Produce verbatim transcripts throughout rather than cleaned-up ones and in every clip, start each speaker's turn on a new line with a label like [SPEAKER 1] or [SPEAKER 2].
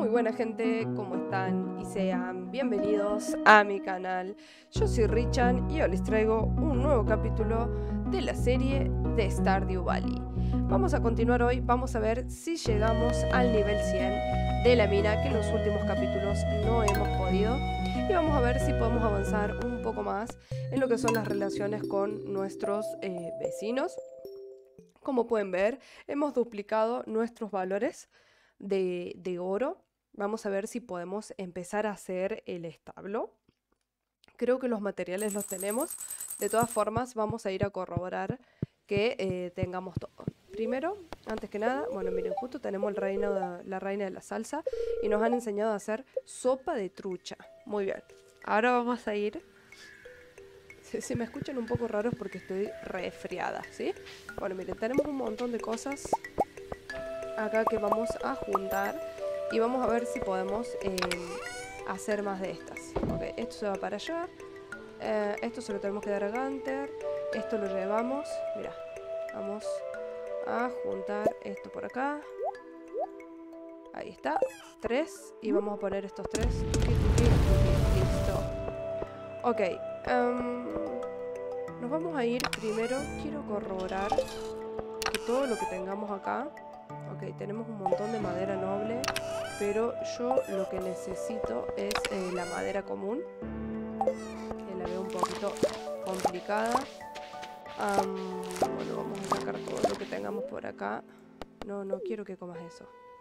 [SPEAKER 1] Muy buena gente, ¿cómo están? Y sean bienvenidos a mi canal. Yo soy Richan y hoy les traigo un nuevo capítulo de la serie de Stardew Valley. Vamos a continuar hoy, vamos a ver si llegamos al nivel cien de la mina, que en los últimos capítulos no hemos podido. Y vamos a ver si podemos avanzar un poco más en lo que son las relaciones con nuestros eh, vecinos. Como pueden ver, hemos duplicado nuestros valores de, de oro. Vamos a ver si podemos empezar a hacer el establo. Creo que los materiales los tenemos. De todas formas, vamos a ir a corroborar que eh, tengamos todo. Primero, antes que nada, bueno, miren, justo tenemos el reino de, la reina de la salsa y nos han enseñado a hacer sopa de trucha. Muy bien. Ahora vamos a ir... Si, si me escuchan un poco raros porque estoy resfriada, ¿sí? Bueno, miren, tenemos un montón de cosas acá que vamos a juntar y vamos a ver si podemos eh, hacer más de estas. Ok, esto se va para allá. Eh, esto se lo tenemos que dar a Gunter. Esto lo llevamos. Mira, vamos a juntar esto por acá. Ahí está. Tres. Y vamos a poner estos tres. Listo. Ok. Um, nos vamos a ir primero. Quiero corroborar que todo lo que tengamos acá. Ok, tenemos un montón de madera noble, pero yo lo que necesito es eh, la madera común, que la veo un poquito complicada. Um, bueno, vamos a sacar todo lo que tengamos por acá. No, no quiero que comas eso.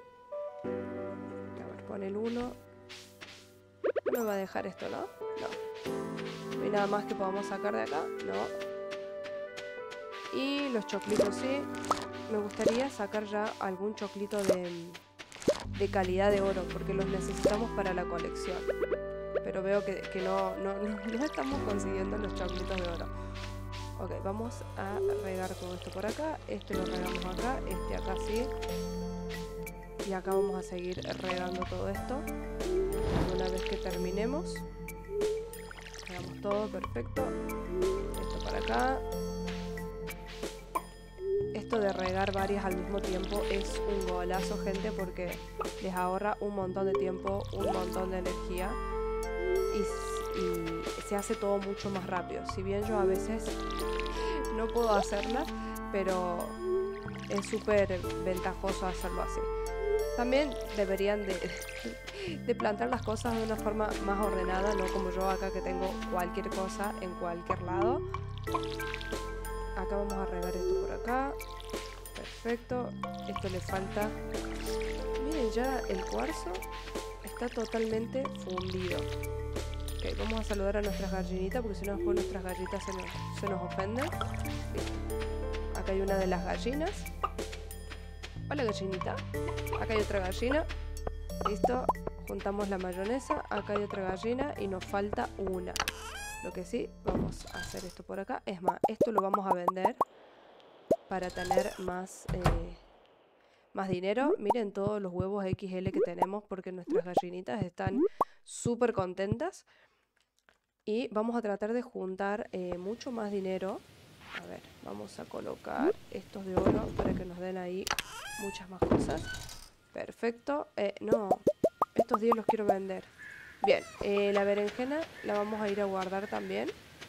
[SPEAKER 1] A ver, pon el uno. No me va a dejar esto, ¿no? No. No hay nada más que podamos sacar de acá. No. Y los choclitos sí. Me gustaría sacar ya algún choclito de, de calidad de oro, porque los necesitamos para la colección. Pero veo que, que no, no, no estamos consiguiendo los choclitos de oro. Ok, vamos a regar todo esto por acá. Este lo regamos acá, este acá sí. Y acá vamos a seguir regando todo esto. Una vez que terminemos, regamos todo, perfecto. Esto para acá. Esto de regar varias al mismo tiempo es un golazo, gente, porque les ahorra un montón de tiempo, un montón de energía y, y se hace todo mucho más rápido. Si bien yo a veces no puedo hacerla, pero es súper ventajoso hacerlo así. También deberían de, de plantar las cosas de una forma más ordenada, no como yo acá que tengo cualquier cosa en cualquier lado. Acá vamos a regar esto por acá. Perfecto. Esto le falta. Miren, ya el cuarzo está totalmente fundido. Ok, vamos a saludar a nuestras gallinitas, porque si no después nuestras gallitas se nos, se nos ofenden. Listo. Acá hay una de las gallinas. Hola, gallinita. Acá hay otra gallina. Listo. Juntamos la mayonesa. Acá hay otra gallina y nos falta una. Lo que sí, vamos a hacer esto por acá. Es más, esto lo vamos a vender para tener más, eh, más dinero. Miren todos los huevos equis ele que tenemos porque nuestras gallinitas están súper contentas. Y vamos a tratar de juntar eh, mucho más dinero. A ver, vamos a colocar estos de oro para que nos den ahí muchas más cosas. Perfecto. Eh, no, estos diez los quiero vender. Bien, eh, la berenjena la vamos a ir a guardar también.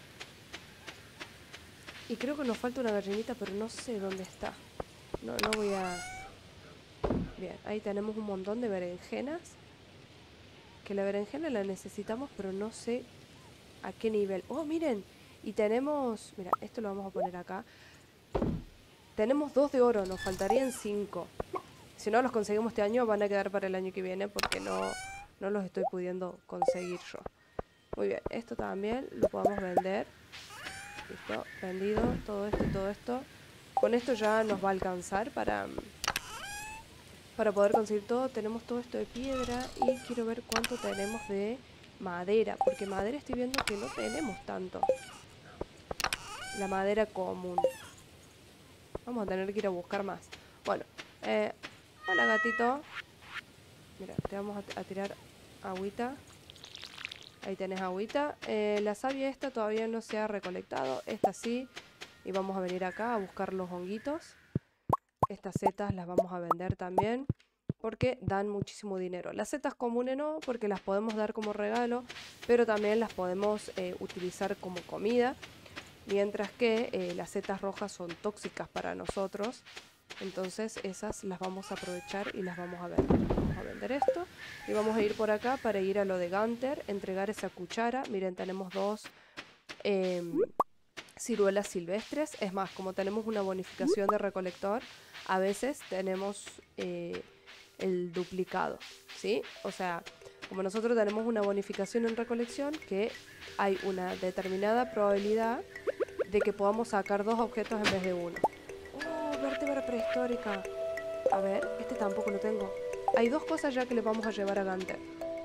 [SPEAKER 1] Y creo que nos falta una gallinita, pero no sé dónde está. No, no voy a... Bien, ahí tenemos un montón de berenjenas. Que la berenjena la necesitamos, pero no sé a qué nivel. ¡Oh, miren! Y tenemos... Mira, esto lo vamos a poner acá. Tenemos dos de oro, nos faltarían cinco. Si no los conseguimos este año, van a quedar para el año que viene porque no... No los estoy pudiendo conseguir yo. Muy bien, esto también lo podemos vender. Listo, vendido, todo esto y todo esto. Con esto ya nos va a alcanzar para, para poder conseguir todo. Tenemos todo esto de piedra y quiero ver cuánto tenemos de madera. Porque madera estoy viendo que no tenemos tanto. La madera común. Vamos a tener que ir a buscar más. Bueno, eh, hola gatito. Mira, te vamos a, a tirar agüita. Ahí tenés agüita. Eh, la savia esta todavía no se ha recolectado. Esta sí. Y vamos a venir acá a buscar los honguitos. Estas setas las vamos a vender también. porque dan muchísimo dinero. Las setas comunes no, porque las podemos dar como regalo, pero también las podemos eh, utilizar como comida, mientras que eh, las setas rojas son tóxicas para nosotros. Entonces esas las vamos a aprovechar y las vamos a vender. Vamos a vender esto y vamos a ir por acá para ir a lo de Gunter, entregar esa cuchara. Miren, tenemos dos eh, ciruelas silvestres. Es más, como tenemos una bonificación de recolector, a veces tenemos eh, el duplicado, ¿sí? O sea, como nosotros tenemos una bonificación en recolección, que hay una determinada probabilidad de que podamos sacar dos objetos en vez de uno. ¡Oh, vértebra prehistórica! A ver, este tampoco lo tengo. Hay dos cosas ya que le vamos a llevar a Gunter.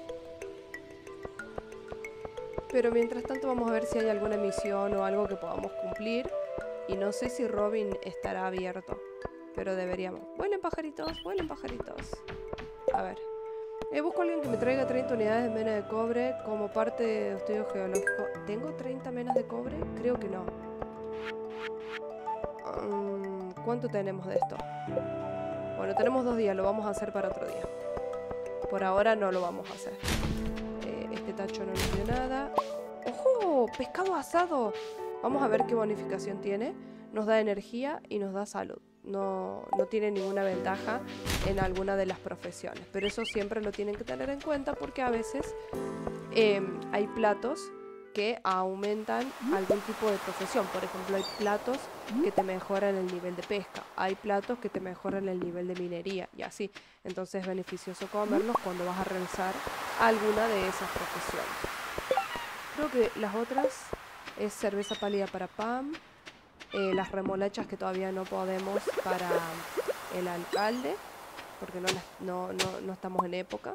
[SPEAKER 1] Pero mientras tanto vamos a ver si hay alguna misión o algo que podamos cumplir. Y no sé si Robin estará abierto, pero deberíamos. Vuelen pajaritos, vuelen pajaritos. A ver. Eh, busco a alguien que me traiga treinta unidades de mena de cobre como parte de estudio geológico. ¿Tengo treinta menas de cobre? Creo que no. Um, ¿Cuánto tenemos de esto? Bueno, tenemos dos días, lo vamos a hacer para otro día. Por ahora no lo vamos a hacer. Eh, este tacho no nos dio nada. ¡Ojo! ¡Pescado asado! Vamos a ver qué bonificación tiene. Nos da energía y nos da salud. No, no tiene ninguna ventaja en alguna de las profesiones. Pero eso siempre lo tienen que tener en cuenta porque a veces eh, hay platos que aumentan algún tipo de profesión. Por ejemplo, hay platos que te mejoran el nivel de pesca. Hay platos que te mejoran el nivel de minería y así. Entonces es beneficioso comerlos cuando vas a realizar alguna de esas profesiones. Creo que las otras es cerveza pálida para Pam. Eh, las remolachas que todavía no podemos para el alcalde, porque no, las, no, no, no estamos en época.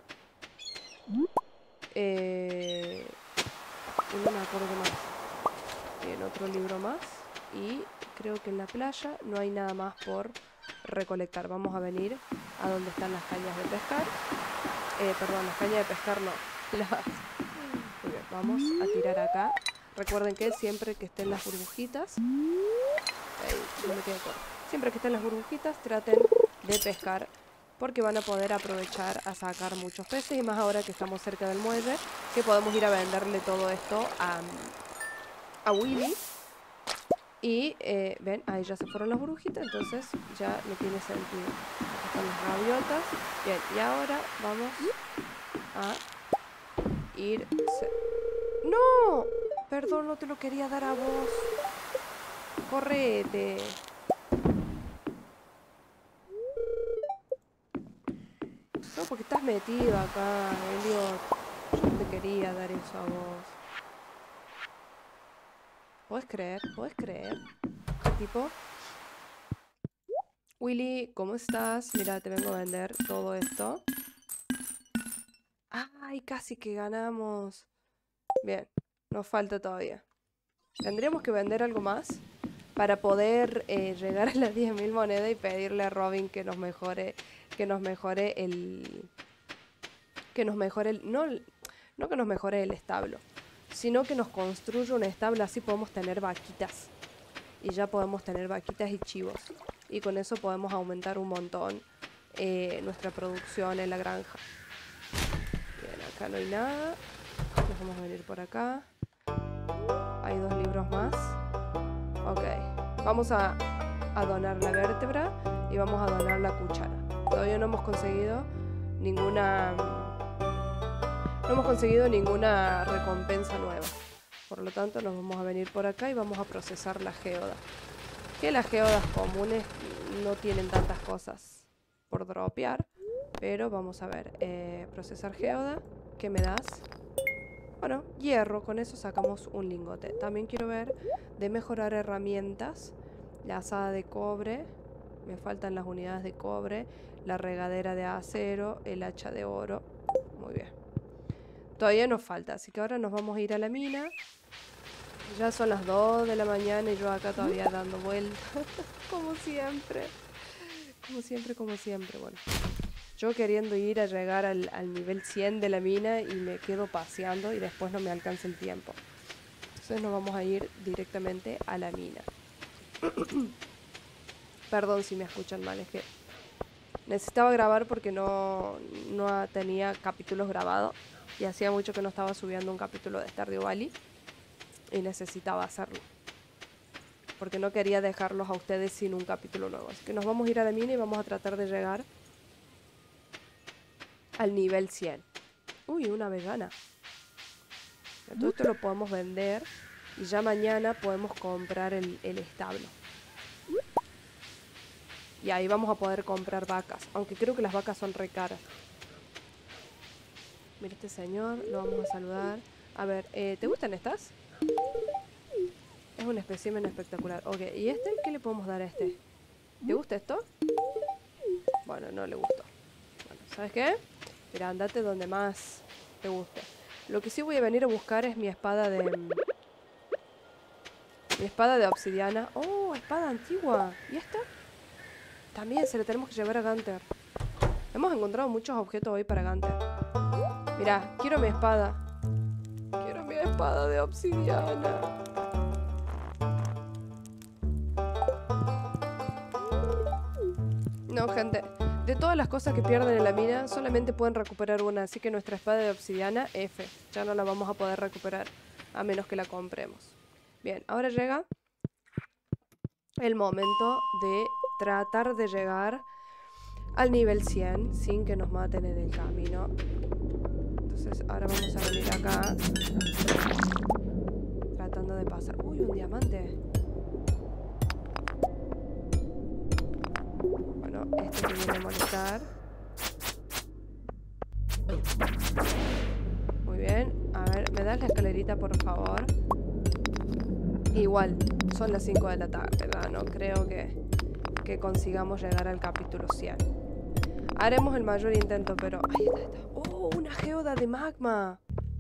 [SPEAKER 1] Eh, y no me acuerdo más. En otro libro más. Y creo que en la playa no hay nada más por recolectar. Vamos a venir a donde están las cañas de pescar. Eh, perdón, las cañas de pescar no. Las... Muy bien, vamos a tirar acá. Recuerden que siempre que estén las burbujitas, ahí, no me quedé corto. Siempre que estén las burbujitas, traten de pescar, porque van a poder aprovechar a sacar muchos peces, y más ahora que estamos cerca del muelle, que podemos ir a venderle todo esto a, a Willy. Y eh, ven, ahí ya se fueron las burbujitas, entonces ya no tiene sentido. Acá están las gaviotas. Bien, y ahora vamos a ir... ¡No! Perdón, no te lo quería dar a vos. Correte. No, porque estás metido acá, Elliot. Yo no te quería dar eso a vos. ¿Puedes creer? ¿Puedes creer? ¿Qué tipo? Willy, ¿cómo estás? Mira, te vengo a vender todo esto. ¡Ay, casi que ganamos! Bien, nos falta todavía. Tendríamos que vender algo más para poder eh, llegar a las diez mil monedas y pedirle a Robin que nos mejore, que nos mejore el... Que nos mejore el... No, no que nos mejore el establo, sino que nos construya un establo, así podemos tener vaquitas. Y ya podemos tener vaquitas y chivos. Y con eso podemos aumentar un montón eh, nuestra producción en la granja. Bien, acá no hay nada. Nos vamos a venir por acá. Hay dos libros más. Ok. Vamos a, a donar la vértebra y vamos a donar la cuchara. Todavía no hemos conseguido ninguna... No hemos conseguido ninguna recompensa nueva. Por lo tanto, nos vamos a venir por acá y vamos a procesar la geoda. Que las geodas comunes no tienen tantas cosas por dropear. Pero vamos a ver. Eh, procesar geoda. ¿Qué me das? Bueno, hierro, con eso sacamos un lingote. También quiero ver de mejorar herramientas. La azada de cobre. Me faltan las unidades de cobre. La regadera de acero. El hacha de oro. Muy bien. Todavía nos falta, así que ahora nos vamos a ir a la mina. Ya son las dos de la mañana y yo acá todavía dando vueltas. Como siempre. Como siempre, como siempre. Bueno. Yo queriendo ir a llegar al, al nivel cien de la mina y me quedo paseando y después no me alcanza el tiempo. Entonces nos vamos a ir directamente a la mina. Perdón si me escuchan mal, es que Necesitaba grabar porque no, no tenía capítulos grabados. Y hacía mucho que no estaba subiendo un capítulo de Stardew Valley. Y necesitaba hacerlo. Porque no quería dejarlos a ustedes sin un capítulo nuevo. Así que nos vamos a ir a la mina y vamos a tratar de llegar al nivel cien. Uy, una vegana. Todo esto lo podemos vender. Y ya mañana podemos comprar el, el establo. Y ahí vamos a poder comprar vacas. Aunque creo que las vacas son re caras. Mira este señor, lo vamos a saludar. A ver, eh, ¿te gustan estas? Es un espécimen espectacular. Ok, ¿y este? ¿Qué le podemos dar a este? ¿Te gusta esto? Bueno, no le gustó. Bueno, ¿sabes qué? Mira, andate donde más te guste. Lo que sí voy a venir a buscar es mi espada de... Mi espada de obsidiana. ¡Oh, espada antigua! ¿Y esta? También se le tenemos que llevar a Gunter. Hemos encontrado muchos objetos hoy para Gunter. Mirá, quiero mi espada. Quiero mi espada de obsidiana. No, gente. De todas las cosas que pierden en la mina, solamente pueden recuperar una. Así que nuestra espada de obsidiana, F. Ya no la vamos a poder recuperar. A menos que la compremos. Bien, ahora llega el momento de tratar de llegar al nivel cien sin que nos maten en el camino. Entonces ahora vamos a venir acá tratando de pasar. Uy, un diamante. Bueno, este que viene a molestar. Muy bien. A ver, ¿me das la escalerita, por favor? Igual, son las cinco de la tarde, ¿verdad? No creo que, que consigamos llegar al capítulo cien. Haremos el mayor intento, pero... Ahí está, ahí está. ¡Oh, una geoda de magma!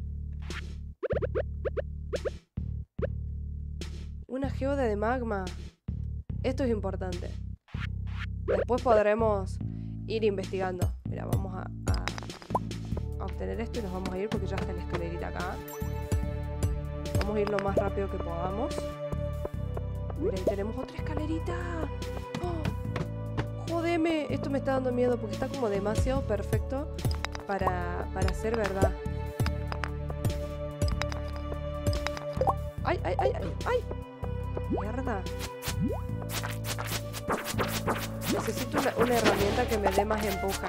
[SPEAKER 1] Una geoda de magma. Esto es importante. Después podremos ir investigando. Mira, vamos a, a, a obtener esto y nos vamos a ir porque ya está la escalerita acá. Vamos a ir lo más rápido que podamos. Mira, ahí tenemos otra escalerita. ¡Oh! ¡Jodeme! Esto me está dando miedo porque está como demasiado perfecto para, para ser verdad. ¡Ay, ay, ay, ay! ¡Ay! ¡Mierda! Necesito una, una herramienta que me dé más empuje.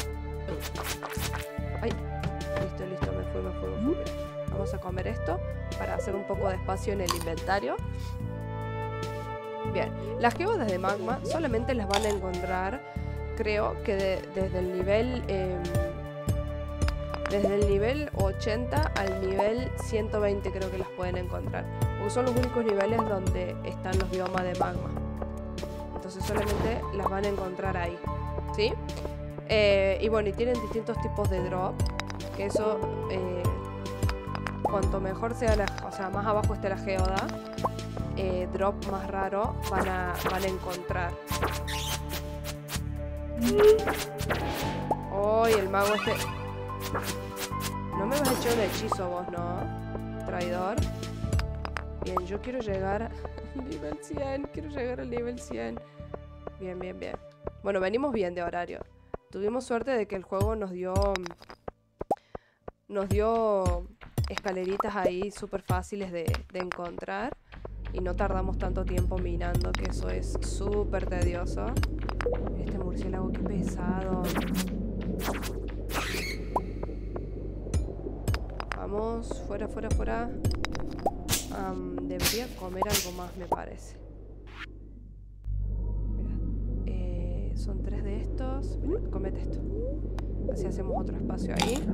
[SPEAKER 1] ¡Ay! Listo, listo, me fui, me fui, me fui. Mira. Vamos a comer esto para hacer un poco de espacio en el inventario. Bien, las geodas de magma solamente las van a encontrar, creo que de, desde el nivel eh, desde el nivel ochenta al nivel ciento veinte creo que las pueden encontrar. Porque son los únicos niveles donde están los biomas de magma. Entonces solamente las van a encontrar ahí, ¿sí? Eh, y bueno, y tienen distintos tipos de drop, que eso... Eh, cuanto mejor sea la, o sea, más abajo esté la geoda, eh, drop más raro van a, van a encontrar. Oh, y el mago este... No me vas a echar un hechizo vos, ¿no? Traidor. Bien, yo quiero llegar al nivel cien. Quiero llegar al nivel cien. Bien, bien, bien. Bueno, venimos bien de horario. Tuvimos suerte de que el juego nos dio... Nos dio... escaleritas ahí súper fáciles de, de encontrar y no tardamos tanto tiempo minando, que eso es súper tedioso. Este murciélago, qué pesado. Vamos, fuera, fuera, fuera. Um, debería comer algo más, me parece. Mira, eh, son tres de estos. Mira, comete esto. Así hacemos otro espacio ahí.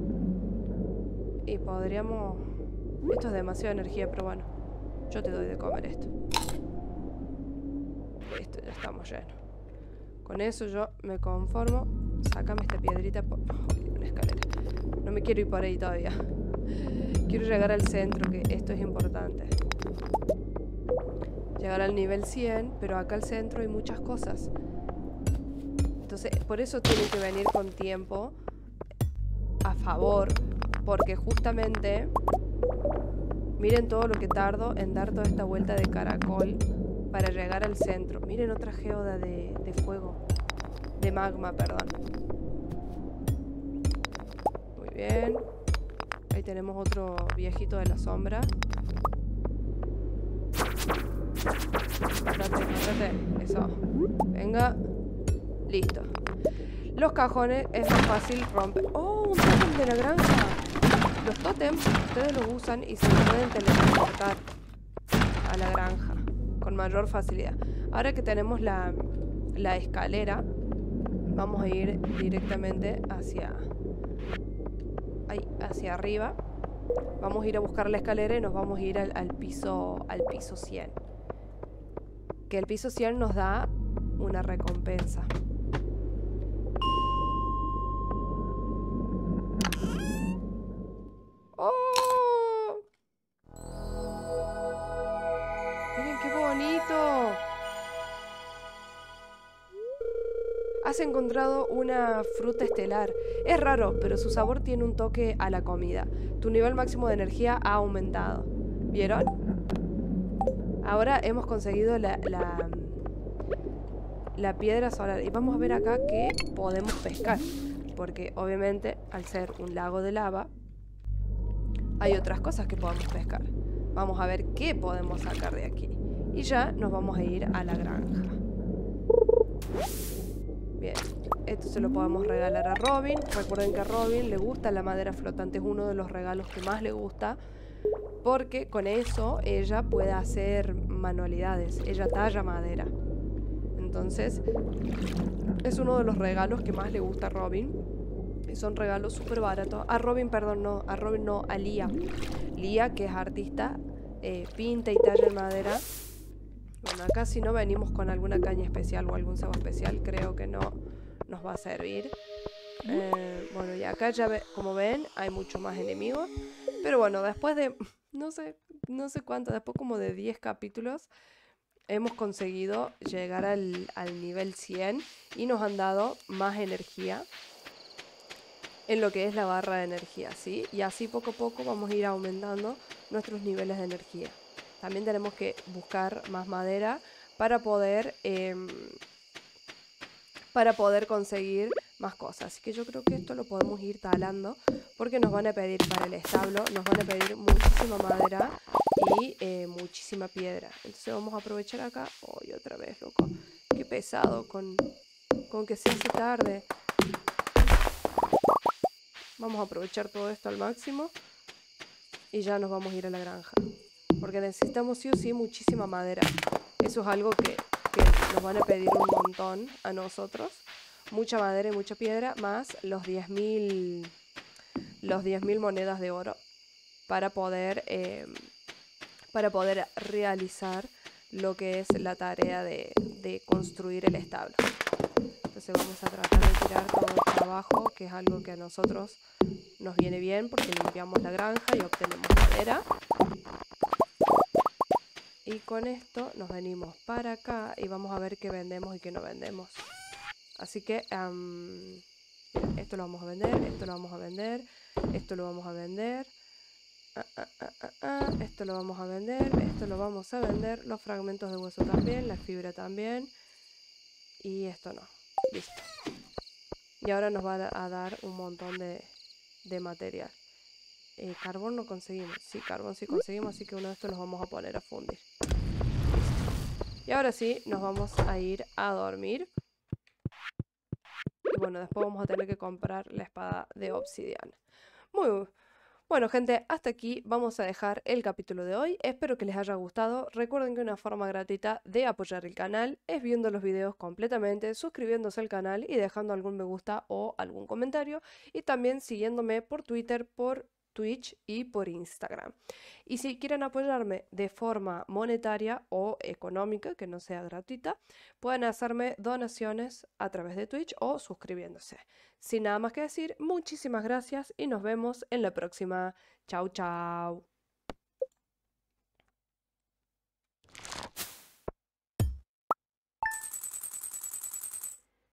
[SPEAKER 1] Y podríamos... Esto es demasiada energía, pero bueno. Yo te doy de comer esto. Listo, ya estamos llenos. Con eso yo me conformo. Sácame esta piedrita por... Oh, una escalera. No me quiero ir por ahí todavía. Quiero llegar al centro, que esto es importante. Llegar al nivel cien, pero acá al centro hay muchas cosas. Entonces, por eso tienen que venir con tiempo a favor. Porque justamente, miren todo lo que tardo en dar toda esta vuelta de caracol para llegar al centro. Miren otra geoda de, de fuego. de magma, perdón. Muy bien. Ahí tenemos otro viejito de la sombra. Mátate, mátate. Eso. Venga. Listo. Los cajones es más fácil romper. ¡Oh! Un tótem de la granja. Los tótems ustedes los usan y se pueden teletransportar a la granja con mayor facilidad. Ahora que tenemos la, la escalera, vamos a ir directamente hacia, ahí, hacia arriba. Vamos a ir a buscar la escalera y nos vamos a ir al, al, piso, al piso cien. Que el piso cien nos da una recompensa. ¡Oh! ¡Miren qué bonito! Has encontrado una fruta estelar. Es raro, pero su sabor tiene un toque a la comida. Tu nivel máximo de energía ha aumentado. ¿Vieron? Ahora hemos conseguido la, la, la piedra solar. Y vamos a ver acá que podemos pescar. Porque obviamente, al ser un lago de lava, hay otras cosas que podemos pescar. Vamos a ver qué podemos sacar de aquí. Y ya nos vamos a ir a la granja. Bien, esto se lo podemos regalar a Robin. Recuerden que a Robin le gusta la madera flotante. Es uno de los regalos que más le gusta, porque con eso ella puede hacer manualidades. Ella talla madera. Entonces, es uno de los regalos que más le gusta a Robin. Y son regalos súper baratos. A Robin, perdón, no. A Robin no, a Lía. Lía, que es artista, eh, pinta y talla en madera. Bueno, acá si no venimos con alguna caña especial o algún cebo especial, creo que no nos va a servir. Eh, bueno, y acá ya ve, como ven, hay mucho más enemigos. Pero bueno, después de, no sé, no sé cuánto, después como de diez capítulos, hemos conseguido llegar al, al nivel cien y nos han dado más energía en lo que es la barra de energía, ¿sí? Y así poco a poco vamos a ir aumentando nuestros niveles de energía. También tenemos que buscar más madera para poder, eh, para poder conseguir más cosas. Así que yo creo que esto lo podemos ir talando, porque nos van a pedir para el establo, nos van a pedir muchísima madera y eh, muchísima piedra. Entonces vamos a aprovechar acá. ¡Ay, otra vez, loco! ¡Qué pesado con, con que se hace tarde! Vamos a aprovechar todo esto al máximo y ya nos vamos a ir a la granja. Porque necesitamos sí o sí muchísima madera. Eso es algo que, que nos van a pedir un montón a nosotros. Mucha madera y mucha piedra, más los diez mil los diez mil monedas de oro para poder, eh, para poder realizar lo que es la tarea de, de construir el establo. Entonces vamos a tratar de tirar todo el trabajo, que es algo que a nosotros nos viene bien porque limpiamos la granja y obtenemos madera. Y con esto nos venimos para acá y vamos a ver qué vendemos y qué no vendemos. Así que um, esto lo vamos a vender, esto lo vamos a vender, esto lo vamos a vender, ah, ah, ah, ah, ah, esto lo vamos a vender, esto lo vamos a vender, los fragmentos de hueso también, la fibra también, y esto no. Listo. Y ahora nos va a dar un montón de, de material. Eh, carbón no conseguimos. Sí, carbón sí conseguimos, así que uno de estos los vamos a poner a fundir. Listo. Y ahora sí, nos vamos a ir a dormir. Y bueno, después vamos a tener que comprar la espada de obsidiana. Muy bueno, gente, hasta aquí vamos a dejar el capítulo de hoy. Espero que les haya gustado. Recuerden que una forma gratuita de apoyar el canal es viendo los videos completamente, suscribiéndose al canal y dejando algún me gusta o algún comentario. Y también siguiéndome por Twitter, por Twitch y por Instagram. Y si quieren apoyarme de forma monetaria o económica, que no sea gratuita, pueden hacerme donaciones a través de Twitch o suscribiéndose. Sin nada más que decir, muchísimas gracias y nos vemos en la próxima. Chau, chau.